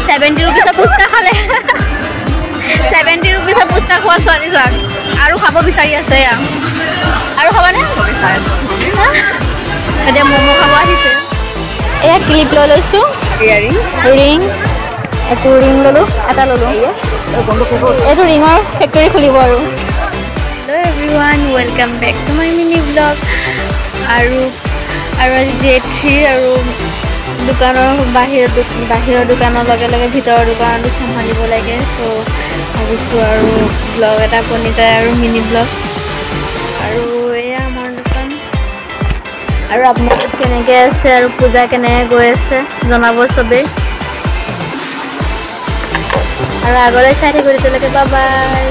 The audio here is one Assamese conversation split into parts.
70 रुपीसৰ ফুচকা খালে 70 रुपीसৰ ফুচকা খোৱা ছোৱালী যাক আৰু খাব বিচাৰি আছে আৰু খাবনে এতিয়া মমো খাব আহিছে এয়া ক্লিপ লৈ লৈছো ৰিং এটো ৰিং ললো এটা ললো এটো ৰিঙৰ ফেক্টৰী খুলিব আৰু hello everyone welcome back to my mini blog আৰু আজি ডে 3 আৰু দোকানৰ বাহিৰৰ দোকানৰ লগে লগে ভিতৰৰ দোকানটো সম্ভালিব লাগে সো ভাবিছো আৰু ব্লগ এটা বনি যায় আৰু মিনি ব্লগ আৰু এয়া আমাৰ দোকান আৰু আপোনালোক কেনেকৈ আছে আৰু পূজা কেনেকৈ গৈ আছে জনাব সবে আৰু আগলৈ চাই থাকিব তেতিয়ালৈকে বাই বাই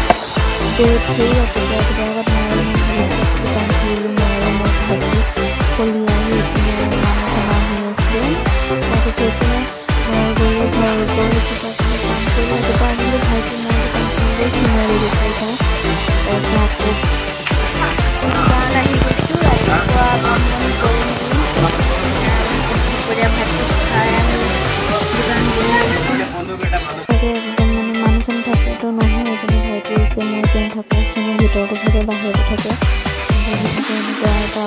ভিতৰতো থাকে বাহিৰতো থাকে ভিতৰতো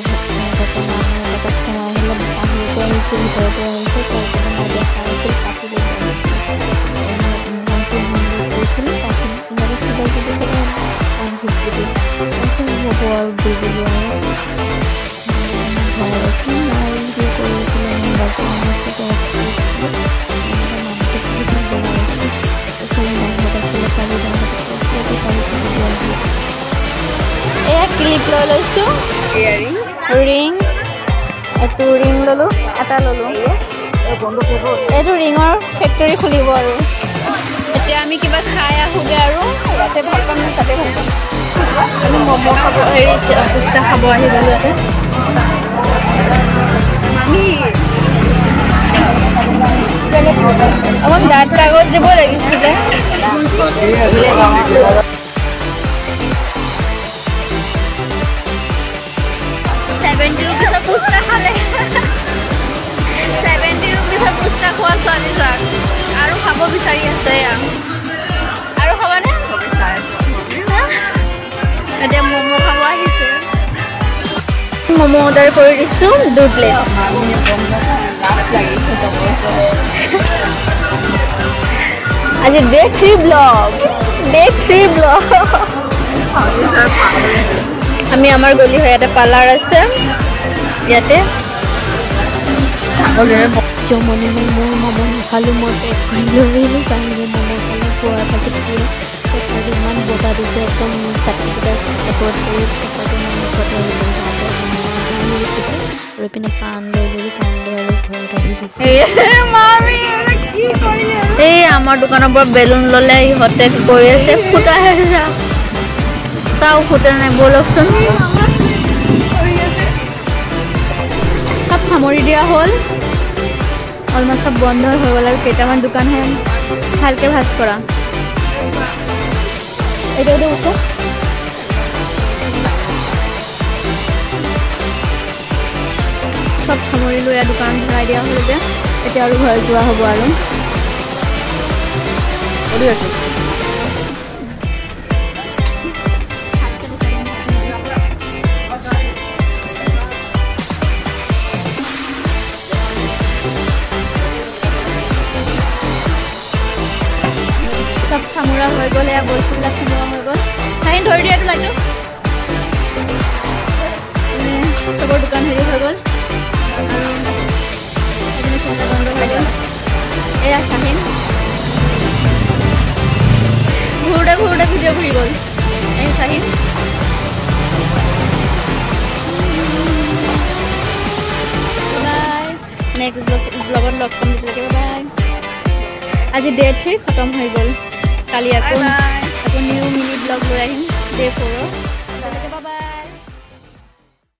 ক্লিপ লৈ লৈছো ৰিং এটো ৰিং ললো এটা ললো এটো ৰিঙৰ ফেক্টৰী খুলিব আৰু এতিয়া আমি কিবা খাই আহোগে আৰু ইয়াতে ভাল পাম না তাতে ভাল পাম আমি মমো খাব ফুচকা খাব আহি গলো ইয়াতে মামি অকণ দাঁত কাগজ দিব লাগিছিলে 70 रुपीसৰ ফুচকা খালে 70 रुपीसৰ ফুচকা খোৱা ছোৱালী যাক আৰু খাব বিচাৰি আছে আৰু খাবনে এতিয়া মমো খাব আহিছে মমো অৰ্ডাৰ কৰি দিছো 2 প্লেট আজি ডে 3 ব্লগ আমি আমাৰ গলি হয় ইয়াতে পাৰ্লাৰ আছে ইয়াতে জমনি মোৰ মমো খালো মই পেক কৰি লৈ চাহিলে মমো খালো খোৱাৰ পাছত ইমান বটা দিছে একদম চাকিটা এপত কৰি আৰু পিনে পাণ লৈ আৰু ঘৰত আহি গৈছে এই আমাৰ দোকানৰ পৰা বেলুন ল'লে ইহঁতে কৰি আছে ফুটা চাও ফুটা নাই বলকচোন সব সামৰি দিয়া হ'ল অলমষ্ট সব বন্ধ হৈ গ'ল আৰু কেইটামান দোকানহে ভালকৈ ভাজ কৰা এইটো উঠো সব সামৰিলোঁ এয়া দোকান ভৰাই দিয়া হ'ল এতিয়া আৰু ঘৰ যোৱা হ'ব আৰু সব সামৰা হৈ গ'ল এয়া বস্তুবিলাক সামৰা হৈ গ'ল কাহিনী ধৰি দিয়া এইটো লাইটো চবৰ দোকান হেৰি হৈ গ'ল বন্ধ হৈ গ'ল এয়া কাহিন ঘূৰোতে ভিডিঅ' ঘূৰি গ'ল এই কাহিন বাই নেক্সট ব্লগত লগ পাম তেতিয়ালৈকে বাই আজি ডে 3 খতম হৈ গ'ল কালি আকৌ নিউ মিনি ব্লগ লৈ আহিম ডে 4